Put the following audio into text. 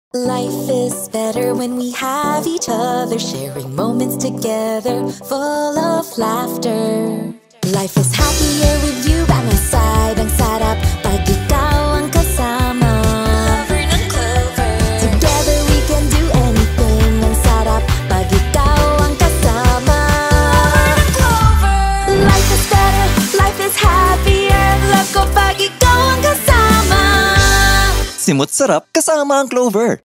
Life is better when we have each other, sharing moments together, full of laughter. Life is happier with you by my side. Ang sarap pag ikaw ang kasama. Clover ng Clover. Together we can do anything. Ang sarap pag ikaw ang kasama. Clover ng Clover. Life is better, life is happier. Love ko pag ikaw ang kasama. Simut sarap kasama ang Clover.